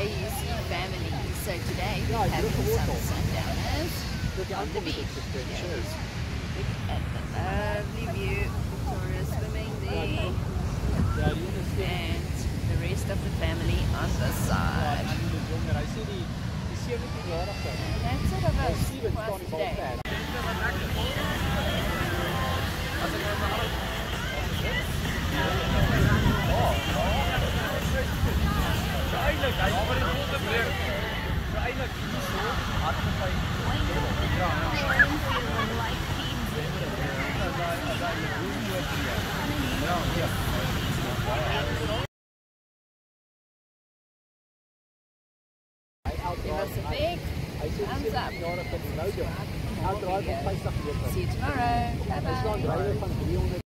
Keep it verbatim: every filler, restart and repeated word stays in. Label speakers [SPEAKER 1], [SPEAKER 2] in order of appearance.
[SPEAKER 1] day you see family. So today we're having some sundowners on the beach. Yeah. Look at the lovely view. Victoria swimming there. And the rest of the family on the side. And that's it of us for today. Give us a big thumbs up. See you tomorrow. Bye bye.